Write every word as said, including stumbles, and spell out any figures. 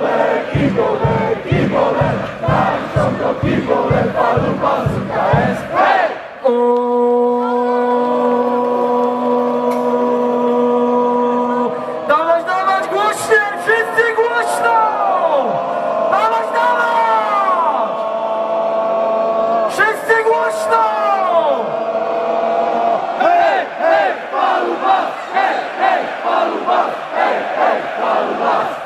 kibole, kibole, kibole, tańczą to kibole, palupa z K S. Hej! Dawać, dawać, głośniej! Wszyscy głośno! Dawać, dawać! Wszyscy głośno! Hej, hej, palupa! Hej, hej, palupa! Hej, hej, palupa!